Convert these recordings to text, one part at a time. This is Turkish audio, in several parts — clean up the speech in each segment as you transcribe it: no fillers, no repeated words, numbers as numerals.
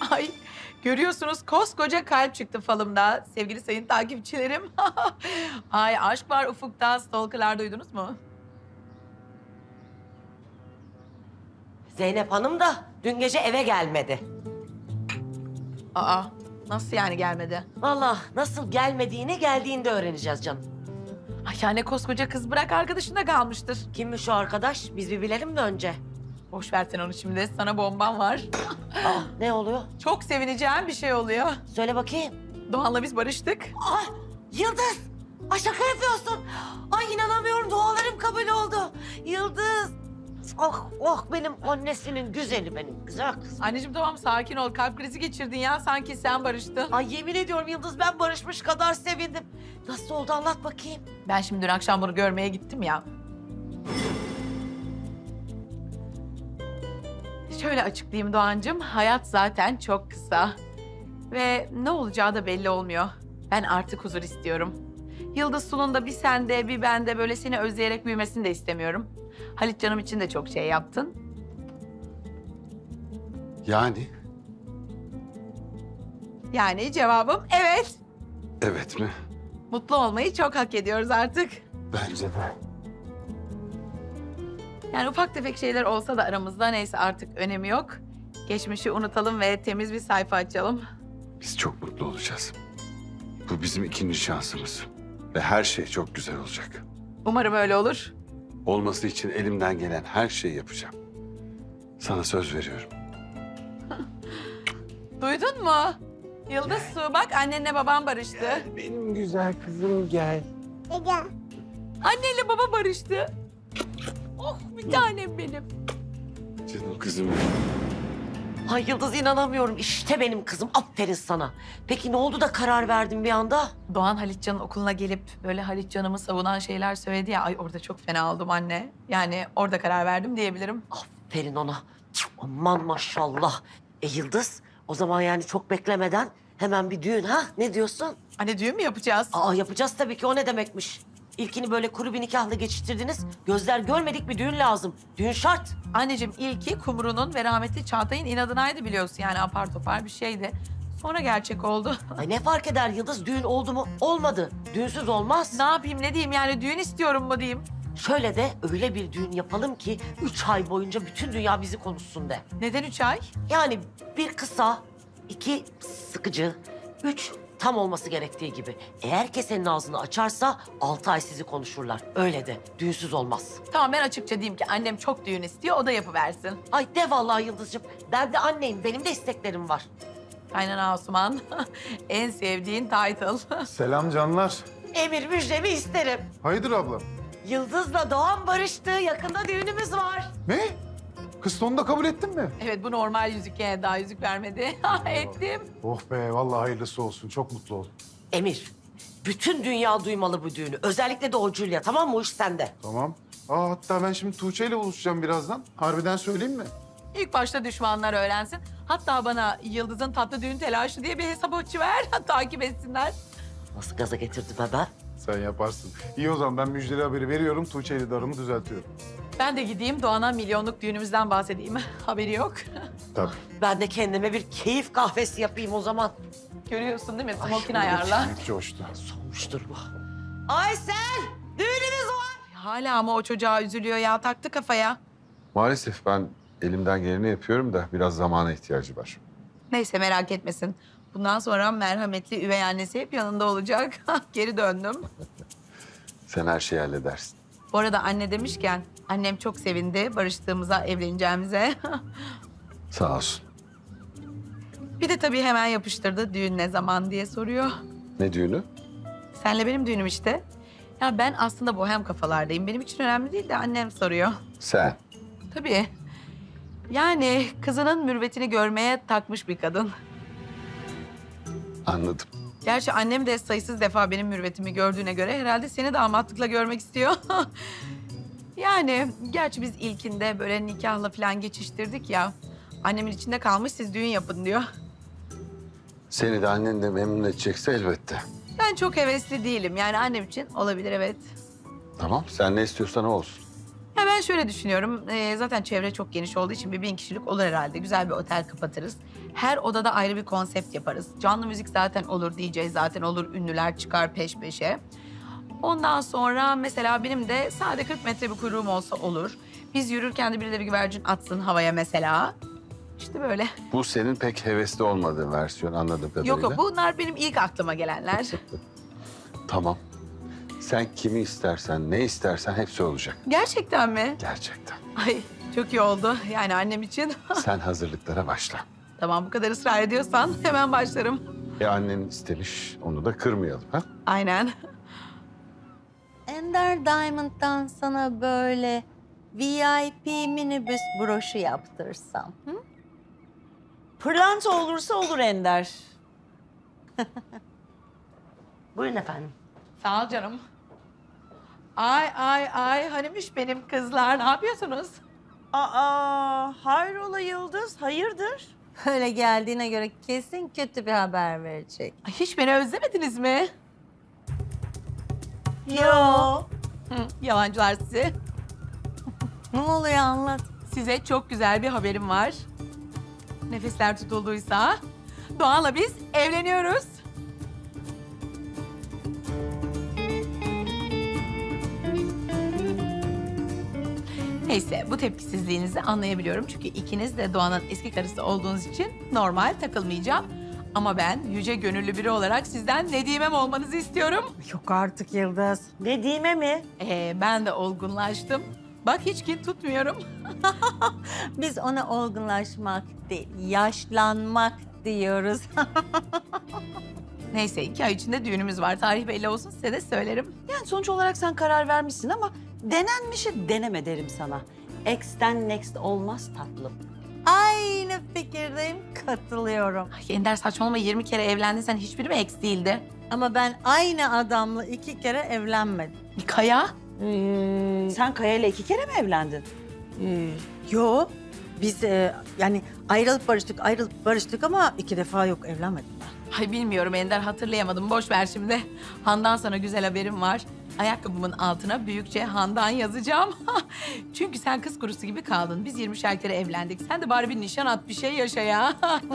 Ay görüyorsunuz koskoca kalp çıktı falımda sevgili sayın takipçilerim. Ay aşk var ufukta, stalkerlar duydunuz mu? Zeynep Hanım da dün gece eve gelmedi. Aa nasıl yani gelmedi? Vallahi nasıl gelmediğini geldiğinde öğreneceğiz canım. Ay yani koskoca kız bırak arkadaşında kalmıştır. Kimmiş o arkadaş? Biz bir bilelim mi önce? Boş ver sen onu şimdi, sana bombam var. Aa, ne oluyor? Çok sevineceğim bir şey oluyor. Söyle bakayım. Doğan'la biz barıştık. Ay Yıldız! Ay şaka yapıyorsun. Ay inanamıyorum, dualarım kabul oldu. Yıldız! Oh oh, benim annesinin güzeli, benim güzel kız. Anneciğim tamam sakin ol, kalp krizi geçirdin ya, sanki sen barıştın. Ay yemin ediyorum Yıldız, ben barışmış kadar sevindim. Nasıl oldu anlat bakayım. Ben şimdi dün akşam bunu görmeye gittim ya. Şöyle açıklayayım Doğancığım, hayat zaten çok kısa. Ve ne olacağı da belli olmuyor. Ben artık huzur istiyorum. Yıldız Sulu'nun da bir sende bir bende böyle seni özleyerek büyümesini de istemiyorum. Halit canım için de çok şey yaptın. Yani? Yani cevabım evet. Evet mi? Mutlu olmayı çok hak ediyoruz artık. Bence de. Yani ufak tefek şeyler olsa da aramızda neyse artık önemi yok. Geçmişi unutalım ve temiz bir sayfa açalım. Biz çok mutlu olacağız. Bu bizim ikinci şansımız. Ve her şey çok güzel olacak. Umarım öyle olur. Olması için elimden gelen her şeyi yapacağım. Sana söz veriyorum. Duydun mu? Yıldız Su bak annenle baban barıştı. Benim güzel kızım gel. Annenle baba barıştı. Oh bir tanem benim. Canım kızım. Ay Yıldız, inanamıyorum. İşte benim kızım. Aferin sana. Peki ne oldu da karar verdin bir anda? Doğan Halitcan'ın okuluna gelip böyle Halitcan'ımı savunan şeyler söyledi ya. Ay orada çok fena oldum anne. Yani orada karar verdim diyebilirim. Aferin ona. Aman maşallah. Yıldız, o zaman yani çok beklemeden hemen bir düğün ha? Ne diyorsun? Anne düğün mü yapacağız? Aa, yapacağız tabii ki. O ne demekmiş? İlkini böyle kuru bir nikahla geçiştirdiniz. Gözler görmedik bir düğün lazım. Düğün şart. Anneciğim ilki Kumru'nun ve rahmetli Çağatay'ın inadınaydı biliyorsun. Yani apar topar bir şeydi. Sonra gerçek oldu. Ay ne fark eder Yıldız? Düğün oldu mu? Olmadı. Düğünsüz olmaz. Ne yapayım ne diyeyim yani düğün istiyorum mu diyeyim? Şöyle de öyle bir düğün yapalım ki 3 ay boyunca bütün dünya bizi konuşsun de. Neden 3 ay? Yani bir kısa, 2 sıkıcı, 3 tam olması gerektiği gibi. Eğer kesenin ağzını açarsa 6 ay sizi konuşurlar. Öyle de düğünsüz olmaz. Tamam ben açıkça diyeyim ki annem çok düğün istiyor o da yapıversin. Ay de vallahi Yıldız'cığım. Ben de anneyim. Benim de isteklerim var. Aynen Asuman. En sevdiğin title. Selam canlar. Emir müjdemi isterim. Hayırdır abla? Yıldız'la Doğan barıştı. Yakında düğünümüz var. Ne? Kız onu da kabul ettin mi? Evet bu normal yüzük yani daha yüzük vermedi. Ettim. Oh be vallahi hayırlısı olsun. Çok mutlu oldum. Emir, bütün dünya duymalı bu düğünü. Özellikle de o Julia, tamam mı? O iş sende. Tamam. Hatta ben şimdi Tuğçe ile buluşacağım birazdan. Harbiden söyleyeyim mi? İlk başta düşmanlar öğrensin. Hatta bana Yıldız'ın tatlı düğün telaşı diye bir hesap açıver. Takip etsinler. Nasıl gaza getirdim ben? Sen yaparsın. İyi o zaman ben müjdeli haberi veriyorum. Tuğçe ile de aramı düzeltiyorum. Ben de gideyim Doğan'a milyonluk düğünümüzden bahsedeyim. Haberi yok. Tabii. Ben de kendime bir keyif kahvesi yapayım o zaman. Görüyorsun değil mi? Ay, Smokin ayarla. İçim coştu. Soğumuştur bu. Aysel, düğünümüz var. Hala ama o çocuğa üzülüyor ya. Taktı kafaya. Maalesef ben elimden geleni yapıyorum da biraz zamana ihtiyacı var. Neyse merak etmesin. Bundan sonra merhametli üvey annesi hep yanında olacak. Geri döndüm. Sen her şeyi halledersin. Bu arada anne demişken annem çok sevindi barıştığımıza, evleneceğimize. Sağ olsun. Bir de tabii hemen yapıştırdı düğün ne zaman diye soruyor. Ne düğünü? Senle benim düğünüm işte. Ya ben aslında bohem kafalardayım. Benim için önemli değil de annem soruyor. Sen. Tabii. Yani kızının mürüvvetini görmeye takmış bir kadın. Anladım. Gerçi annem de sayısız defa benim mürüvvetimi gördüğüne göre herhalde seni damatlıkla görmek istiyor. Yani gerçi biz ilkinde böyle nikahla falan geçiştirdik ya. Annemin içinde kalmış siz düğün yapın diyor. Seni de annen de memnun edecekse elbette. Ben çok hevesli değilim. Yani annem için olabilir evet. Tamam, sen ne istiyorsan o olsun. Ya Ya ben şöyle düşünüyorum. Zaten çevre çok geniş olduğu için bir 1000 kişilik olur herhalde. Güzel bir otel kapatırız. Her odada ayrı bir konsept yaparız. Canlı müzik zaten olur, DJ zaten olur. Ünlüler çıkar peş peşe. Ondan sonra mesela benim de sade 40 metre bir kuyruğum olsa olur. Biz yürürken de biri de bir güvercin atsın havaya mesela. İşte böyle. Bu senin pek hevesli olmadığın versiyon anladığım kadarıyla. Yok yok, bunlar benim ilk aklıma gelenler. Tamam. Sen kimi istersen, ne istersen hepsi olacak. Gerçekten mi? Gerçekten. Ay çok iyi oldu yani annem için. Sen hazırlıklara başla. Tamam, bu kadar ısrar ediyorsan hemen başlarım. Annen istemiş, onu da kırmayalım ha? Aynen. Ender Diamond'dan sana böyle VIP minibüs broşu yaptırsam. Hı? Pırlanta olursa olur Ender. Buyurun efendim. Sağ ol canım. Ay hanimiş benim kızlar. Ne yapıyorsunuz? Aa, hayrola Yıldız, hayırdır? Böyle geldiğine göre kesin kötü bir haber verecek. Ay, hiç beni özlemediniz mi? Yo. Yalancılar sizi. Ne oluyor anlat. Size çok güzel bir haberim var. Nefesler tutulduysa Doğan'la biz evleniyoruz. Neyse, bu tepkisizliğinizi anlayabiliyorum. Çünkü ikiniz de Doğan'ın eski karısı olduğunuz için normal takılmayacağım. Ama ben yüce gönüllü biri olarak sizden Nedimem olmanızı istiyorum. Yok artık Yıldız. Nedime mi? Ben de olgunlaştım. Bak hiç kin tutmuyorum. Biz ona olgunlaşmak değil, yaşlanmak diyoruz. Neyse 2 ay içinde düğünümüz var. Tarih belli olsun, size de söylerim. Yani sonuç olarak sen karar vermişsin ama denenmişi deneme derim sana. X'ten next olmaz tatlım. Aynı fikirdeyim, katılıyorum. Ay Ender saçmalama, 20 kere evlendin sen, hiçbiri mi ex değildi? Ama ben aynı adamla 2 kere evlenmedim. Kaya? Sen Kaya ile 2 kere mi evlendin? Yo, biz yani ayrılıp barıştık ama 2 defa yok evlenmedim ben. Ay bilmiyorum Ender, hatırlayamadım. Boş ver şimdi. Handan sana güzel haberim var. Ayakkabımın altına büyükçe Handan yazacağım. Çünkü sen kız kurusu gibi kaldın. Biz 20'şer kere evlendik. Sen de bari bir nişan at, bir şey yaşa ya.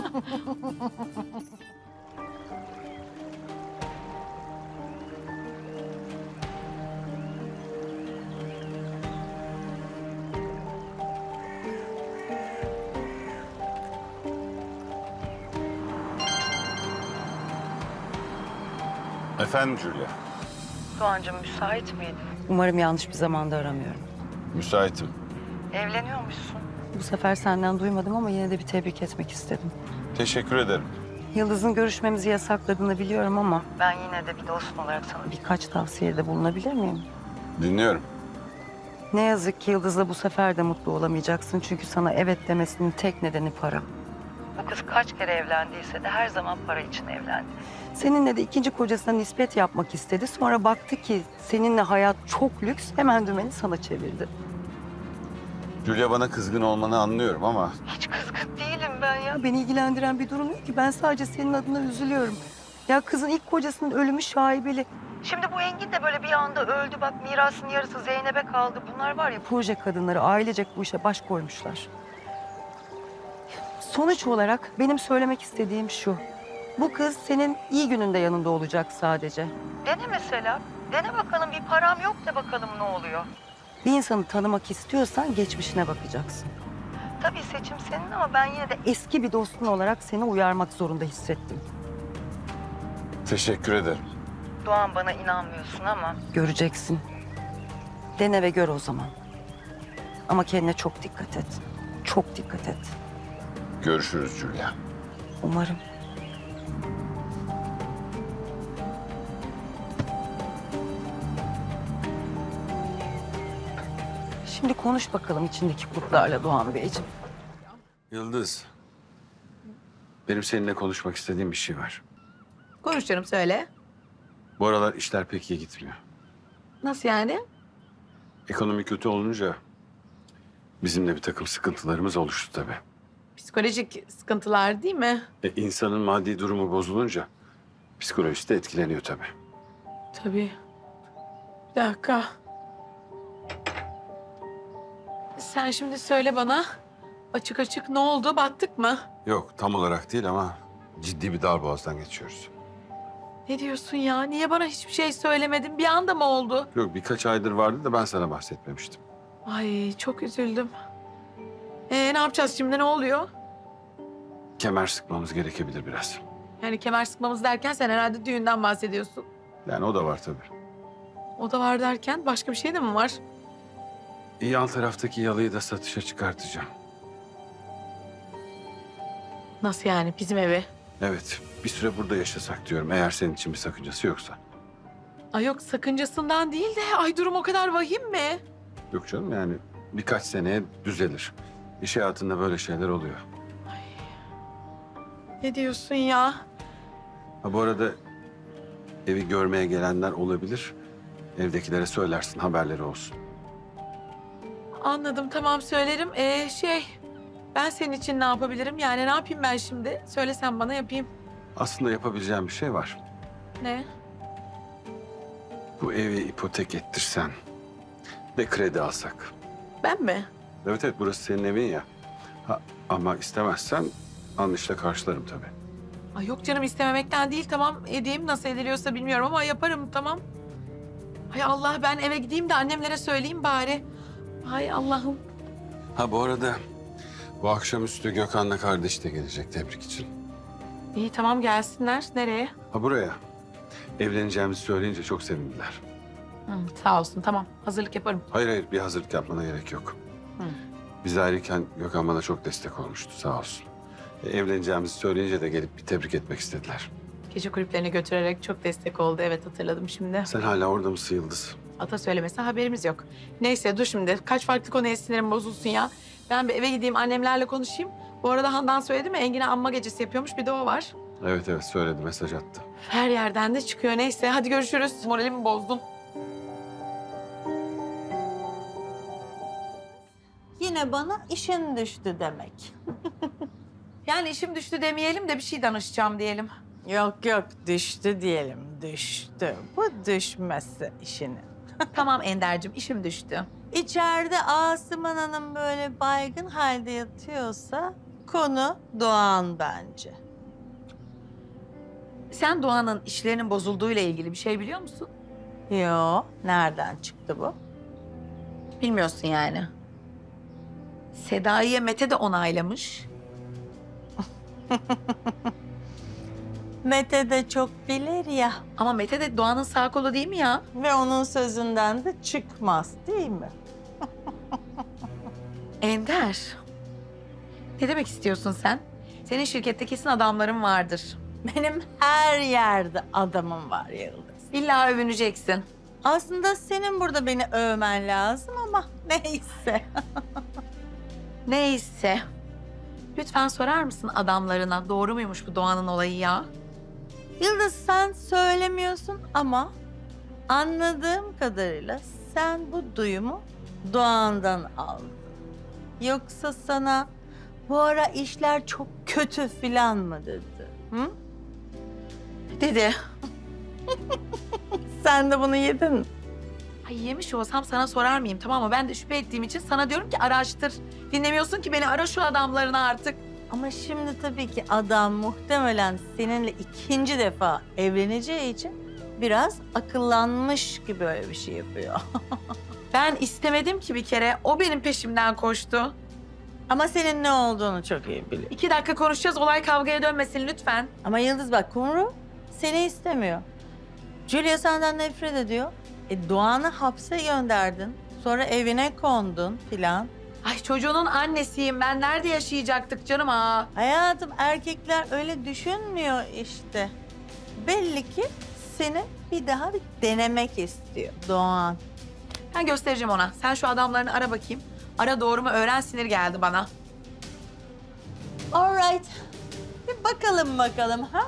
Efendim Julia, Doğancığım müsait miydin? Umarım yanlış bir zamanda aramıyorum. müsaitim. Evleniyormuşsun. Bu sefer senden duymadım ama yine de bir tebrik etmek istedim. Teşekkür ederim. Yıldız'ın görüşmemizi yasakladığını biliyorum ama Ben yine de bir dostun olarak sana birkaç tavsiyede bulunabilir miyim? Dinliyorum. Ne yazık ki Yıldız'la bu sefer de mutlu olamayacaksın. Çünkü sana evet demesinin tek nedeni para. Bu kız kaç kere evlendiyse de her zaman para için evlendi. Seninle de ikinci kocasına nispet yapmak istedi. Sonra baktı ki seninle hayat çok lüks. Hemen dümeni sana çevirdi. Julia, bana kızgın olmanı anlıyorum ama Hiç kızgın değilim ben ya. Ya beni ilgilendiren bir durum yok ki. Ben sadece senin adına üzülüyorum. Ya kızın ilk kocasının ölümü şaibeli. Şimdi bu Engin de böyle bir anda öldü. Bak mirasın yarısı Zeynep'e kaldı. Bunlar var ya. Proje kadınları ailecek bu işe baş koymuşlar. Sonuç olarak benim söylemek istediğim şu. Bu kız senin iyi gününde yanında olacak sadece. Dene mesela. Dene bakalım, bir param yok de bakalım ne oluyor. Bir insanı tanımak istiyorsan geçmişine bakacaksın. Tabii seçim senin ama ben yine de Eski bir dostun olarak seni uyarmak zorunda hissettim. teşekkür ederim. Doğan bana inanmıyorsun ama Göreceksin. Dene ve gör o zaman. Ama kendine çok dikkat et. Çok dikkat et. Görüşürüz Julia. Umarım. Şimdi konuş bakalım içindeki kurtlarla Doğan Beyciğim. Yıldız, benim seninle konuşmak istediğim bir şey var. Konuş canım, söyle. Bu aralar işler pek iyi gitmiyor. Nasıl yani? Ekonomi kötü olunca bizim de bir takım sıkıntılarımız oluştu tabii. Psikolojik sıkıntılar değil mi? İnsanın maddi durumu bozulunca psikolojisi de etkileniyor tabii. Tabii. Bir dakika. Sen şimdi söyle bana. Açık açık ne oldu? Battık mı? Yok tam olarak değil ama ciddi bir darboğazdan geçiyoruz. Ne diyorsun ya? Niye bana hiçbir şey söylemedin? Bir anda mı oldu? Yok birkaç aydır vardı da ben sana bahsetmemiştim. Ay çok üzüldüm. Ne yapacağız şimdi? Ne oluyor? Kemer sıkmamız gerekebilir biraz. Yani kemer sıkmamız derken sen herhalde düğünden bahsediyorsun. Yani o da var tabii. O da var derken başka bir şey de mi var? Yan taraftaki yalıyı da satışa çıkartacağım. Nasıl yani? Bizim evi? Evet bir süre burada yaşasak diyorum eğer senin için bir sakıncası yoksa. Ay yok sakıncasından değil de ay durum o kadar vahim mi? Yok canım yani birkaç seneye düzelir. İş hayatında böyle şeyler oluyor. Ne diyorsun ya? Ha bu arada evi görmeye gelenler olabilir. Evdekilere söylersin haberleri olsun. Anladım tamam söylerim. Ben senin için ne yapabilirim? Yani ne yapayım ben şimdi? Söylesen bana yapayım. Aslında yapabileceğim bir şey var. Ne? Bu evi ipotek ettirsen ve kredi alsak. Ben mi? Evet evet burası senin evin ya. Ha, ama istemezsen anlayışla karşılarım tabii. Ay yok canım istememekten değil tamam edeyim nasıl ediliyorsa bilmiyorum ama yaparım tamam. Hay Allah ben eve gideyim de annemlere söyleyeyim bari. Hay Allah'ım. Ha bu arada bu akşamüstü Gökhan'la kardeş de gelecek tebrik için. İyi tamam gelsinler. Nereye? Ha buraya. Evleneceğimizi söyleyince çok sevindiler. Sağ olsun tamam hazırlık yaparım. Hayır hayır bir hazırlık yapmana gerek yok. Hı. Biz ayrıyken Gökhan bana çok destek olmuştu sağ olsun. Evleneceğimizi söyleyince de gelip bir tebrik etmek istediler. Gece kulüplerine götürerek çok destek oldu. Evet hatırladım şimdi. Sen hala orada mısın Yıldız? Ata söylemesi haberimiz yok. Neyse dur şimdi. Kaç farklı konuya sinirim bozulsun ya. Ben bir eve gideyim annemlerle konuşayım. Bu arada Handan söyledi mi? Engin'e anma gecesi yapıyormuş. Bir de o var. Evet evet söyledi mesaj attı. Her yerden de çıkıyor. Neyse hadi görüşürüz. Moralimi bozdun. Yine bana işin düştü demek. Yani işim düştü demeyelim de bir şey danışacağım diyelim. Yok yok düştü diyelim düştü. Bu düşmesi işinin. Tamam Ender'cim işim düştü. İçeride Asuman Hanım böyle baygın halde yatıyorsa konu Doğan bence. Sen Doğan'ın işlerinin bozulduğuyla ilgili bir şey biliyor musun? Yo, nereden çıktı bu? Bilmiyorsun yani. Seda'yı Mete de onaylamış. Mete de çok bilir ya Ama Mete de Doğan'ın sağ kolu değil mi ya? ve onun sözünden de çıkmaz değil mi? Ender. Ne demek istiyorsun sen? Senin şirkette kesin adamların vardır. Benim her yerde adamım var Yıldız. İlla övüneceksin. Aslında senin burada beni övmen lazım ama neyse. Neyse. Lütfen sorar mısın adamlarına doğru muymuş bu Doğan'ın olayı ya? Yıldız sen söylemiyorsun ama anladığım kadarıyla sen bu duyumu Doğan'dan aldın. Yoksa sana bu ara işler çok kötü filan mı dedi? Hı? Dedi. Sen de bunu yedin mi? Ay yemiş olsam sana sorar mıyım tamam mı? Ben de şüphe ettiğim için sana diyorum ki araştır. Dinlemiyorsun ki beni ara şu adamlarını artık. Ama şimdi tabii ki adam muhtemelen seninle ikinci defa evleneceği için biraz akıllanmış gibi öyle bir şey yapıyor. Ben istemedim ki bir kere. O benim peşimden koştu. Ama senin ne olduğunu çok iyi biliyor. 2 dakika konuşacağız olay kavgaya dönmesin lütfen. Ama Yıldız bak Kumru seni istemiyor. Julia senden nefret ediyor. Doğan'ı hapse gönderdin. Sonra evine kondun filan. Ay çocuğunun annesiyim ben. Nerede yaşayacaktık canım ha? Hayatım erkekler öyle düşünmüyor işte. Belli ki seni bir daha bir denemek istiyor Doğan. Ben göstereceğim ona. Sen şu adamlarını ara bakayım. Ara doğru mu öğren sinir geldi bana. All right. Bir bakalım ha?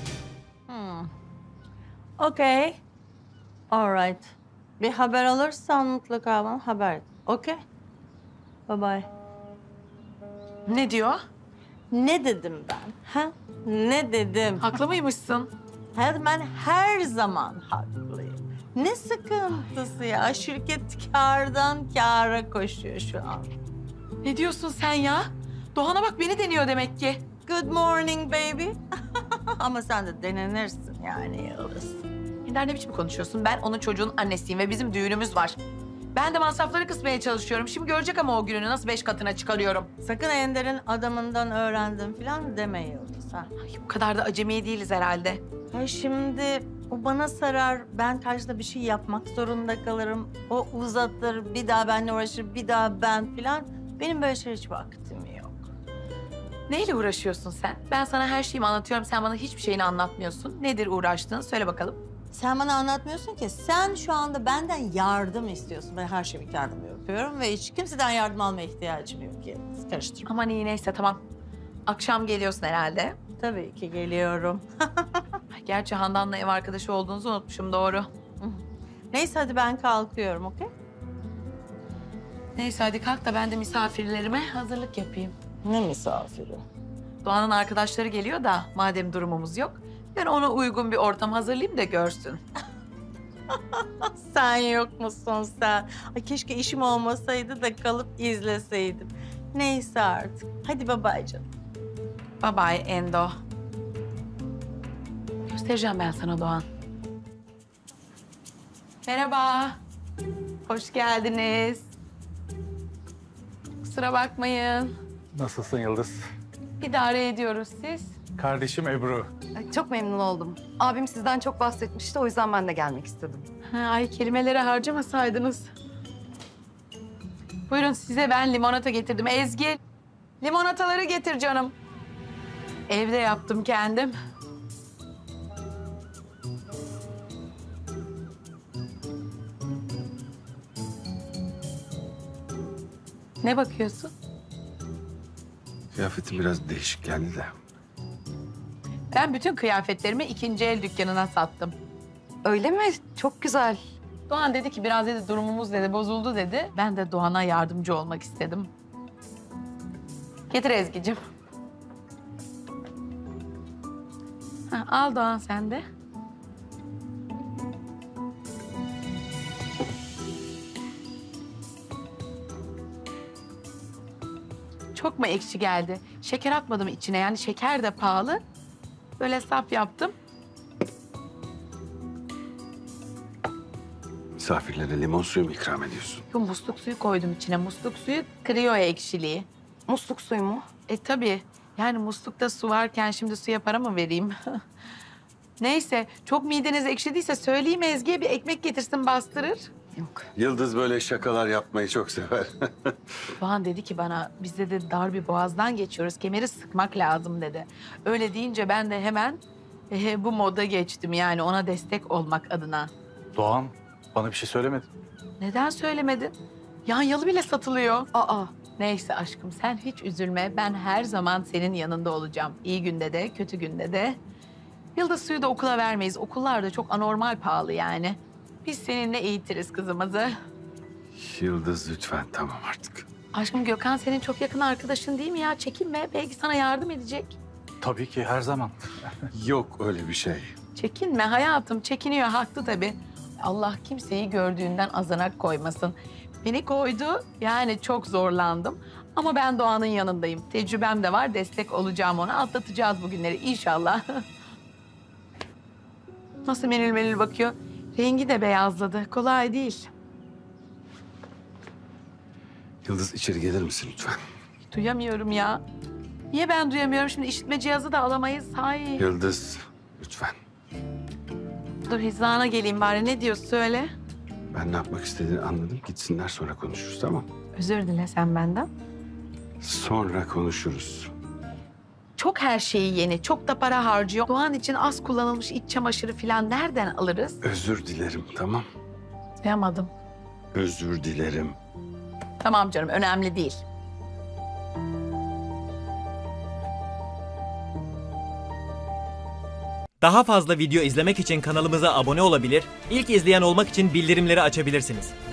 Okay. All right. Bir haber alırsan mutlaka bana haber et. Okay. Bye bye. Ne diyor? Ne dedim ben? Ha? Ne dedim? Haklı mıymışsın? Hayatım ben her zaman haklıyım. Ne sıkıntısı ya? Şirket kârdan kâra koşuyor şu an. Ne diyorsun sen ya? Doğan'a bak beni deniyor demek ki. Good morning baby. Ama sen de denenirsin yani Yıldız. Ender ne biçim konuşuyorsun? Ben onun çocuğun annesiyim ve bizim düğünümüz var. Ben de masrafları kısmaya çalışıyorum. Şimdi görecek ama o gününü nasıl 5 katına çıkarıyorum. Sakın Ender'in adamından öğrendim falan deme Yıldız ha. Ay, bu kadar da acemi değiliz herhalde. Ya şimdi o bana sarar, ben karşıda bir şey yapmak zorunda kalırım. O uzatır, bir daha benimle uğraşır, bir daha ben falan. Benim böyle şey hiç vaktim yok. Neyle uğraşıyorsun sen? Ben sana her şeyimi anlatıyorum. Sen bana hiçbir şeyini anlatmıyorsun. Nedir uğraştığın? Söyle bakalım. Sen bana anlatmıyorsun ki. Sen şu anda benden yardım istiyorsun. Ben her şeyi kendim yapıyorum ve hiç kimseden yardım almaya ihtiyacım yok Yıldız. Karıştırma. Aman iyi neyse tamam. Akşam geliyorsun herhalde. Tabii ki geliyorum. Ay, gerçi Handan'la ev arkadaşı olduğunuzu unutmuşum doğru. Neyse hadi ben kalkıyorum, okey? Neyse hadi kalk da ben de misafirlerime hazırlık yapayım. Ne misafiri? Doğan'ın arkadaşları geliyor da madem durumumuz yok. Ben ona uygun bir ortam hazırlayayım da görsün. Sen yok musun sen? Ay keşke işim olmasaydı da kalıp izleseydim. Neyse artık. Hadi bye canım. Bye bye Endo. Göstereceğim ben sana Doğan. Merhaba. Hoş geldiniz. Kusura bakmayın. Nasılsın Yıldız? İdare ediyoruz siz. Kardeşim Ebru. Çok memnun oldum. Abim sizden çok bahsetmişti, o yüzden ben de gelmek istedim. Ha, ay kelimeleri harcamasaydınız. Buyurun size ben limonata getirdim. Ezgi, limonataları getir canım. Evde yaptım kendim. Ne bakıyorsun? Kıyafetim biraz değişik geldi de. Ben bütün kıyafetlerimi ikinci el dükkanına sattım. Öyle mi? Çok güzel. Doğan dedi ki biraz dedi durumumuz dedi bozuldu dedi. Ben de Doğan'a yardımcı olmak istedim. Getir Ezgi'cim. Ha, al Doğan sen de. Çok mu ekşi geldi? Şeker atmadım içine yani şeker de pahalı. Böyle saf yaptım. Misafirlere limon suyu mu ikram ediyorsun? Yo, musluk suyu koydum içine. Musluk suyu kırıyor ekşiliği. Musluk suyu mu? Tabii. Yani muslukta su varken şimdi suya para mı vereyim? Neyse, çok mideniz ekşidiyse söyleyeyim Ezgi'ye bir ekmek getirsin bastırır. Yok. Yıldız böyle şakalar yapmayı çok sever. Doğan dedi ki bana, biz de dar bir boğazdan geçiyoruz, kemeri sıkmak lazım dedi. Öyle deyince ben de hemen bu moda geçtim yani ona destek olmak adına. Doğan, bana bir şey söylemedin. Neden söylemedin? Yanyalı bile satılıyor. Aa. Neyse aşkım sen hiç üzülme. Ben her zaman senin yanında olacağım. İyi günde de, kötü günde de. Yıldız suyu da okula vermeyiz. Okullar da çok anormal pahalı yani. Biz seninle eğitiriz kızımızı. Yıldız lütfen tamam artık. Aşkım Gökhan senin çok yakın arkadaşın değil mi ya? Çekinme. Belki sana yardım edecek. Tabii ki her zaman. Yok öyle bir şey. Çekinme hayatım. Çekiniyor. Haklı tabii. Allah kimseyi gördüğünden azanak koymasın. Beni koydu. Yani çok zorlandım. Ama ben Doğan'ın yanındayım. Tecrübem de var. Destek olacağım ona. Atlatacağız bu günleri inşallah. Nasıl menül menül bakıyor. Rengi de beyazladı. Kolay değil. Yıldız içeri gelir misin lütfen? Duyamıyorum ya. Niye ben duyamıyorum? Şimdi işitme cihazı da alamayız. Hay. Yıldız lütfen. Dur hizana geleyim bari. Ne diyorsun söyle. Ben ne yapmak istediğini anladım. Gitsinler sonra konuşuruz tamam. Özür dile sen benden. Sonra konuşuruz. Çok her şeyi yeni. Çok da para harcıyor. Doğan için az kullanılmış iç çamaşırı falan nereden alırız? Özür dilerim tamam. Duyamadım. Özür dilerim. Tamam canım önemli değil. Daha fazla video izlemek için kanalımıza abone olabilir, ilk izleyen olmak için bildirimleri açabilirsiniz.